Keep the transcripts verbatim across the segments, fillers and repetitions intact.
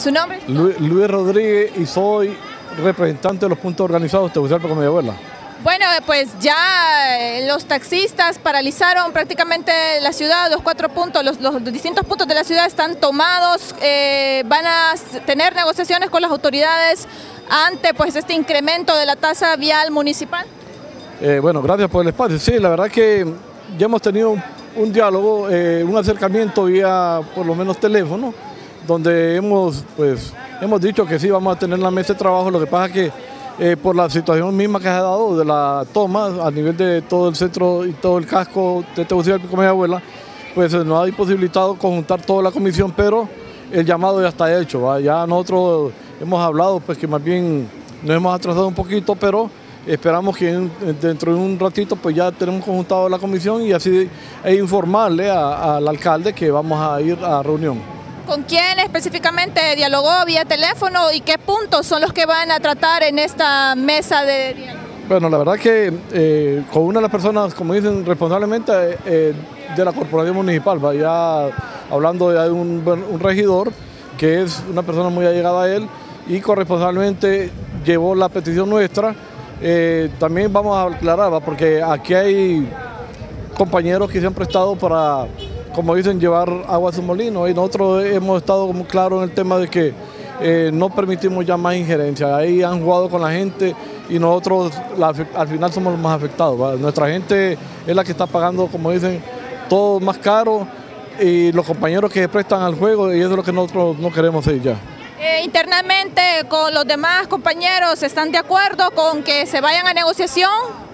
¿Su nombre? Luis, Luis Rodríguez, y soy representante de los puntos organizados de Tegucigalpa con Mediabuela. Bueno, pues ya eh, los taxistas paralizaron prácticamente la ciudad, los cuatro puntos, los, los distintos puntos de la ciudad están tomados, eh, van a tener negociaciones con las autoridades ante pues este incremento de la tasa vial municipal. Eh, bueno, gracias por el espacio. Sí, la verdad que ya hemos tenido un, un diálogo, eh, un acercamiento vía por lo menos teléfono, donde hemos, pues, hemos dicho que sí vamos a tener la mesa de trabajo. Lo que pasa es que eh, por la situación misma que se ha dado de la toma a nivel de todo el centro y todo el casco de Tegucigalpa con Mediabuela, pues nos ha imposibilitado conjuntar toda la comisión, pero el llamado ya está hecho, ¿va? Ya nosotros hemos hablado, pues que más bien nos hemos atrasado un poquito, pero esperamos que en, dentro de un ratito pues ya tenemos conjuntado la comisión y así e informarle a, al alcalde que vamos a ir a reunión. ¿Con quién específicamente dialogó vía teléfono y qué puntos son los que van a tratar en esta mesa de diálogo? Bueno, la verdad que eh, con una de las personas, como dicen, responsablemente eh, de la corporación municipal, ¿va? Ya hablando de un, un regidor que es una persona muy allegada a él y corresponsablemente llevó la petición nuestra. Eh, también vamos a aclarar, ¿va? Porque aquí hay compañeros que se han prestado para, como dicen, llevar agua a su molino, y nosotros hemos estado como claros en el tema de que eh, no permitimos ya más injerencia. Ahí han jugado con la gente y nosotros la, al final somos los más afectados, ¿va? Nuestra gente es la que está pagando, como dicen, todo más caro, y los compañeros que se prestan al juego, y eso es lo que nosotros no queremos hacer ya. Eh, internamente con los demás compañeros, ¿están de acuerdo con que se vayan a negociación?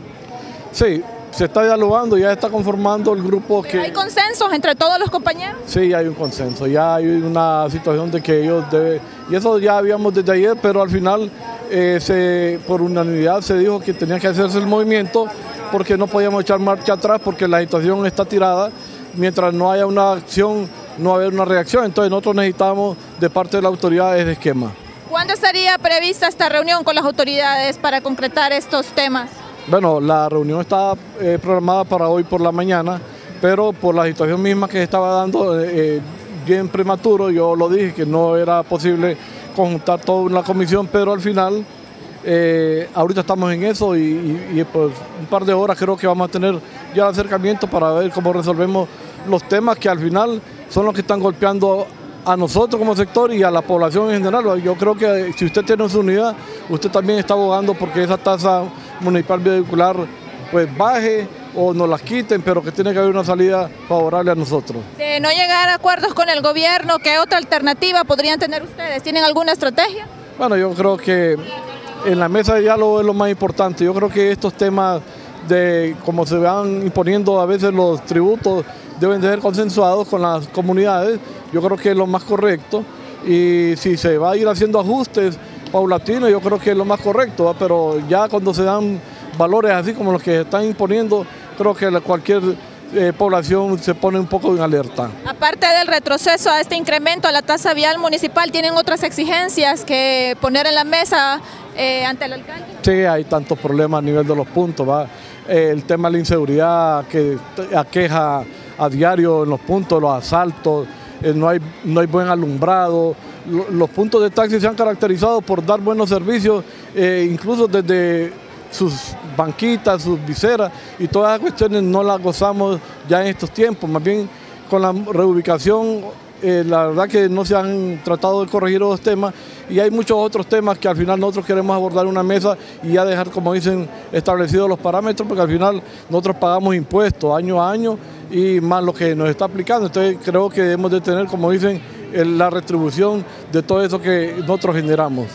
Sí, se está dialogando, ya está conformando el grupo que... ¿Hay consensos entre todos los compañeros? Sí, hay un consenso, ya hay una situación de que ellos deben... Y eso ya habíamos desde ayer, pero al final eh, se, por unanimidad se dijo que tenía que hacerse el movimiento porque no podíamos echar marcha atrás porque la situación está tirada. Mientras no haya una acción, no va a haber una reacción, entonces nosotros necesitamos de parte de las autoridades de esquema. ¿Cuándo estaría prevista esta reunión con las autoridades para concretar estos temas? Bueno, la reunión está eh, programada para hoy por la mañana, pero por la situación misma que se estaba dando eh, bien prematuro, yo lo dije que no era posible conjuntar toda una comisión, pero al final, eh, ahorita estamos en eso y, y, y pues un par de horas creo que vamos a tener ya el acercamiento para ver cómo resolvemos los temas que al final son los que están golpeando a nosotros como sector y a la población en general. Yo creo que si usted tiene su unidad, usted también está abogando porque esa tasa municipal vehicular pues baje o nos las quiten, pero que tiene que haber una salida favorable a nosotros. De no llegar a acuerdos con el gobierno, ¿qué otra alternativa podrían tener ustedes? ¿Tienen alguna estrategia? Bueno, yo creo que en la mesa de diálogo es lo más importante. Yo creo que estos temas de cómo se van imponiendo a veces los tributos deben de ser consensuados con las comunidades. Yo creo que es lo más correcto, y si se va a ir haciendo ajustes paulatinos, yo creo que es lo más correcto, ¿va? Pero ya cuando se dan valores así como los que se están imponiendo, creo que cualquier eh, población se pone un poco en alerta. Aparte del retroceso a este incremento a la tasa vial municipal, ¿tienen otras exigencias que poner en la mesa eh, ante el alcalde? Sí, hay tantos problemas a nivel de los puntos, ¿va? Eh, el tema de la inseguridad que aqueja a diario en los puntos, los asaltos, eh, no hay, no hay buen alumbrado. Los puntos de taxi se han caracterizado por dar buenos servicios, eh, incluso desde sus banquitas, sus viseras, y todas esas cuestiones no las gozamos ya en estos tiempos. Más bien con la reubicación, eh, la verdad que no se han tratado de corregir los temas, y hay muchos otros temas que al final nosotros queremos abordar en una mesa y ya dejar, como dicen, establecidos los parámetros, porque al final nosotros pagamos impuestos año a año y más lo que nos está aplicando. Entonces creo que debemos de tener, como dicen, la retribución de todo eso que nosotros generamos.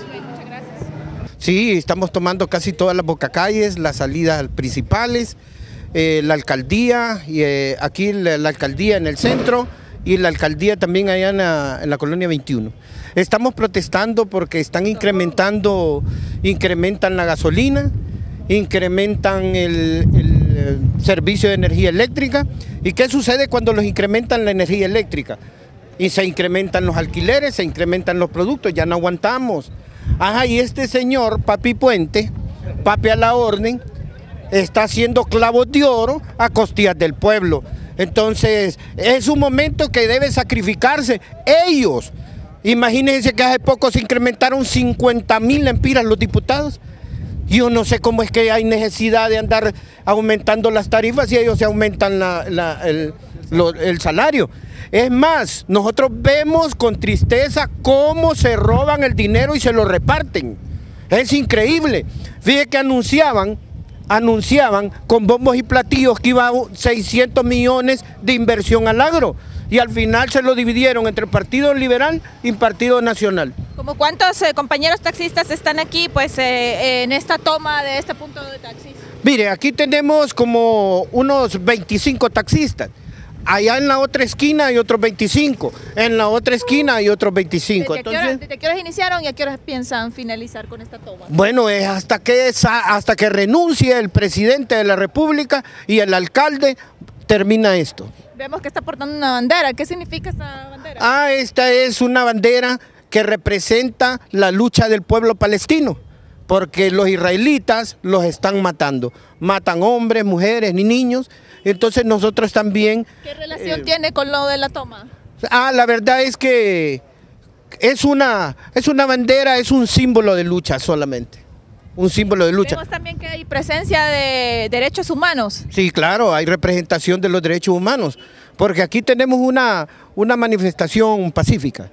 Sí, estamos tomando casi todas las bocacalles, las salidas principales, eh, la alcaldía, y eh, aquí la, la alcaldía en el centro y la alcaldía también allá en la, en la colonia veintiuno. Estamos protestando porque están incrementando, incrementan la gasolina, incrementan el, el servicio de energía eléctrica. ¿Y qué sucede cuando los incrementan la energía eléctrica? Y se incrementan los alquileres, se incrementan los productos, ya no aguantamos. Ajá, y este señor, Papi Puente, Papi a la orden, está haciendo clavos de oro a costillas del pueblo. Entonces, es un momento que deben sacrificarse ellos, Imagínense que hace poco se incrementaron cincuenta mil lempiras los diputados. Yo no sé cómo es que hay necesidad de andar aumentando las tarifas si ellos se aumentan la, la, el, lo, el salario. Es más, nosotros vemos con tristeza cómo se roban el dinero y se lo reparten. Es increíble. Fíjense que anunciaban, anunciaban con bombos y platillos que iba a seiscientos millones de inversión al agro. Y al final se lo dividieron entre el Partido Liberal y el Partido Nacional. ¿Como cuántos eh, compañeros taxistas están aquí pues eh, en esta toma de este punto de taxis? Mire, aquí tenemos como unos veinticinco taxistas. Allá en la otra esquina hay otros veinticinco, en la otra esquina hay otros veinticinco. ¿Desde, Entonces, qué, horas, ¿Desde qué horas iniciaron y a qué horas piensan finalizar con esta toma? Bueno, es hasta que, hasta que renuncie el presidente de la República y el alcalde termina esto. Vemos que está portando una bandera. ¿Qué significa esta bandera? Ah, esta es una bandera que representa la lucha del pueblo palestino, porque los israelitas los están matando. Matan hombres, mujeres ni niños. Entonces nosotros también... ¿Qué relación eh, tiene con lo de la toma? Ah, la verdad es que es una, es una bandera, es un símbolo de lucha solamente. Un símbolo de lucha. Vemos también que hay presencia de derechos humanos. Sí, claro, hay representación de los derechos humanos, porque aquí tenemos una, una manifestación pacífica.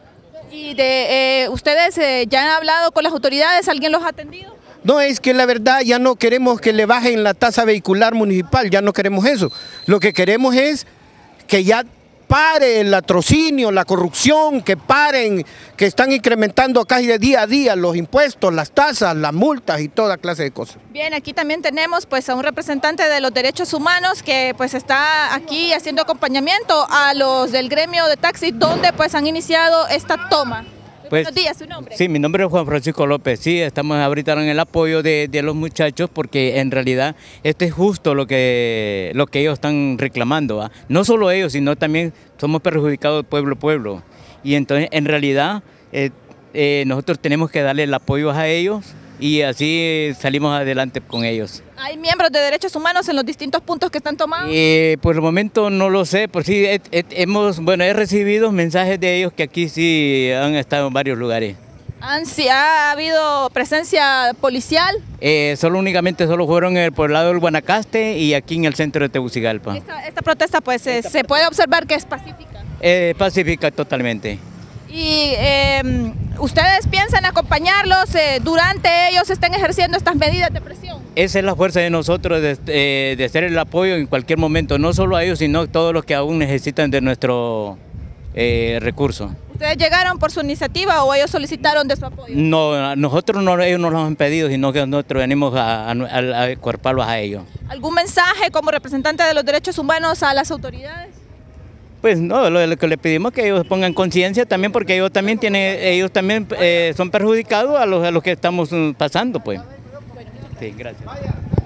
¿Y de eh, ustedes eh, ya han hablado con las autoridades? ¿Alguien los ha atendido? No, es que la verdad ya no queremos que le bajen la tasa vehicular municipal, ya no queremos eso. Lo que queremos es que ya pare el latrocinio, la corrupción, que paren, que están incrementando casi de día a día los impuestos, las tasas, las multas y toda clase de cosas. Bien, aquí también tenemos pues a un representante de los derechos humanos que pues está aquí haciendo acompañamiento a los del gremio de taxi donde pues han iniciado esta toma. Pues, Buenos días, ¿su nombre? Sí, mi nombre es Juan Francisco López. Sí, estamos ahorita en el apoyo de, de los muchachos porque en realidad esto es justo lo que, lo que ellos están reclamando, ¿va? No solo ellos, sino también somos perjudicados pueblo a pueblo. Y entonces en realidad eh, eh, nosotros tenemos que darle el apoyo a ellos y así salimos adelante con ellos. ¿Hay miembros de derechos humanos en los distintos puntos que están tomados? Eh, por el momento no lo sé, por sí he, he, hemos, bueno, he recibido mensajes de ellos que aquí sí han estado en varios lugares. ¿Han, sí, ¿Ha habido presencia policial? Eh, solo únicamente solo fueron el, por el lado del Guanacaste y aquí en el centro de Tegucigalpa. Esta, esta protesta pues eh, se puede observar que es pacífica. Eh, pacífica totalmente. ¿Y eh, ustedes piensan acompañarlos eh, durante ellos estén ejerciendo estas medidas de presión? Esa es la fuerza de nosotros, de, eh, de hacer el apoyo en cualquier momento, no solo a ellos, sino a todos los que aún necesitan de nuestro eh, recurso. ¿Ustedes llegaron por su iniciativa o ellos solicitaron de su apoyo? No, nosotros no, ellos no nos han pedido, sino que nosotros venimos a, a, a, a cuerparlos a ellos. ¿Algún mensaje como representante de los derechos humanos a las autoridades? Pues no, lo, lo que le pedimos es que ellos pongan conciencia también, porque ellos también tienen, ellos también eh, son perjudicados a los, a los que estamos pasando, pues. Sí, gracias.